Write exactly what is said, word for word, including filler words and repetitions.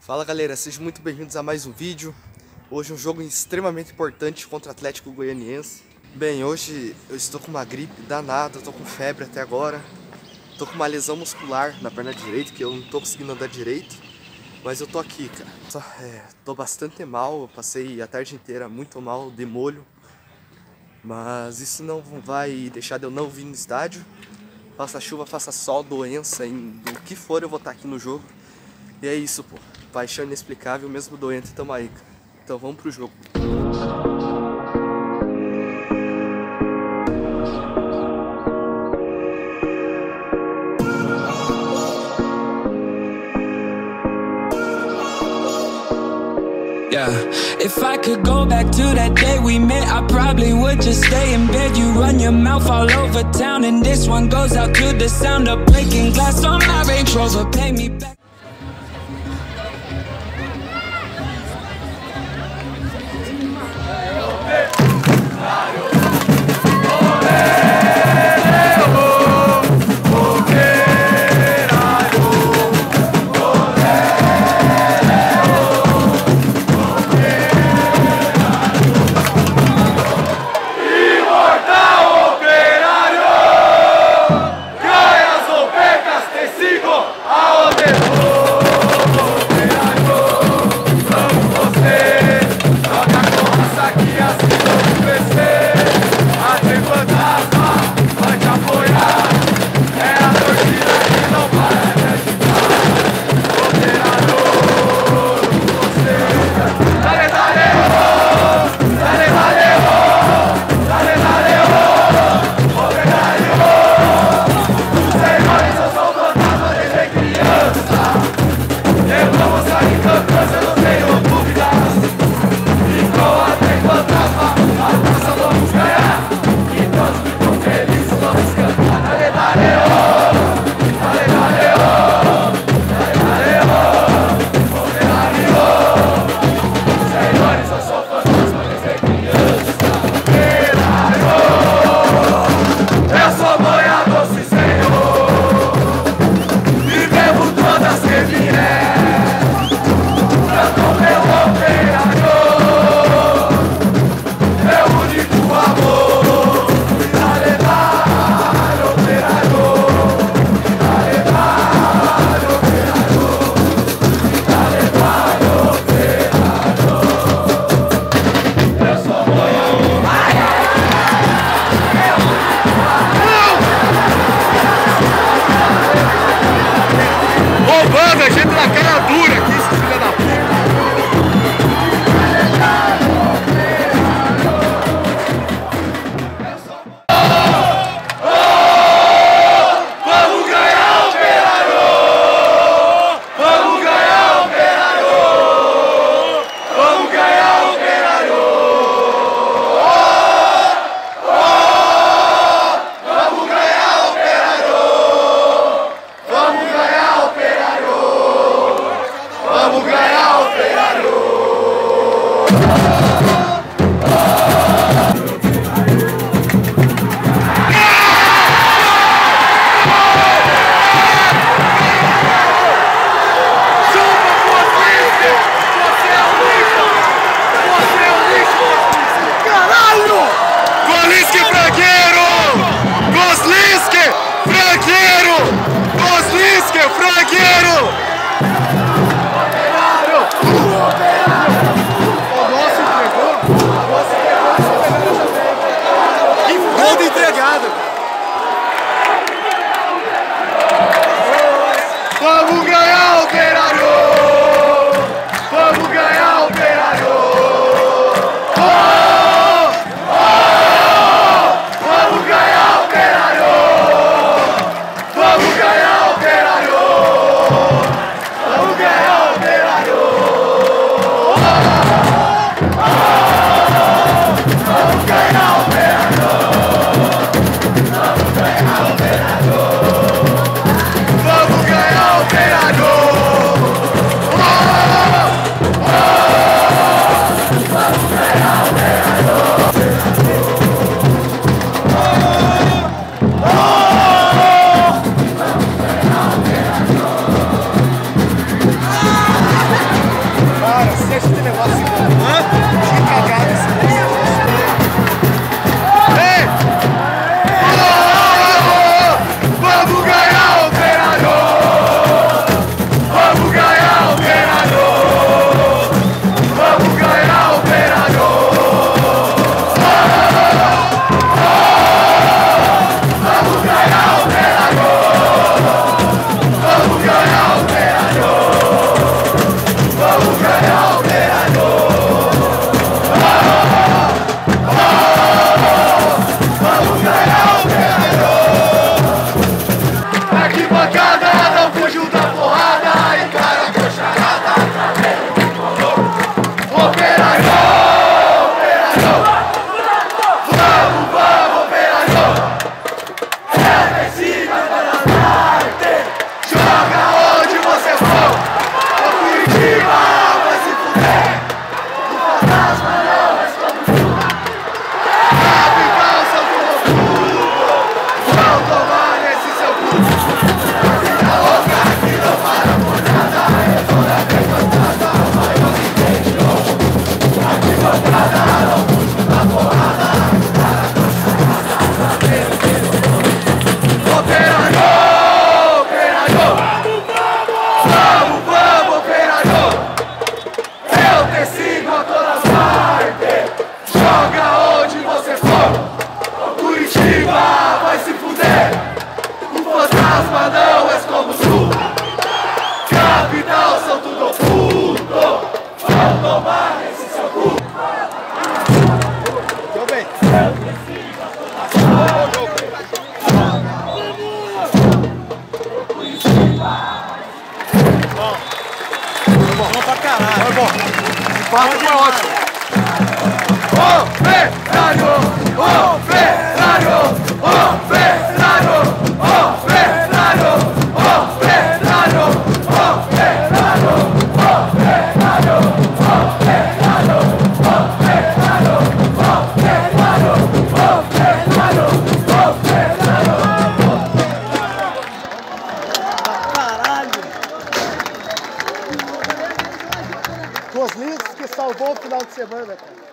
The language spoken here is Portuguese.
Fala galera, sejam muito bem-vindos a mais um vídeo. Hoje um jogo extremamente importante contra o Atlético Goianiense. Bem, hoje eu estou com uma gripe danada, estou com febre até agora. Estou com uma lesão muscular na perna direita, que eu não estou conseguindo andar direito. Mas eu tô aqui, cara. Só, é, tô bastante mal, eu passei a tarde inteira muito mal, de molho. Mas isso não vai deixar de eu não vir no estádio. Faça chuva, faça sol, doença, em, do que for eu vou estar aqui no jogo. E é isso, pô. Paixão inexplicável, mesmo doente, tamo aí, cara. Então vamos pro jogo. Yeah, if I could go back to that day we met, I probably would just stay in bed. You run your mouth all over town, and this one goes out to the sound of breaking glass on my Range Rover. Pay me back. ¡Te sigo a donde Empate foi ótimo. Operário! Operário! Operário! Operário! Operário! Operário! Operário! Operário! Operário! Operário! Operário! Operário! Caralho! Duas linhas que salvou o final de semana, cara.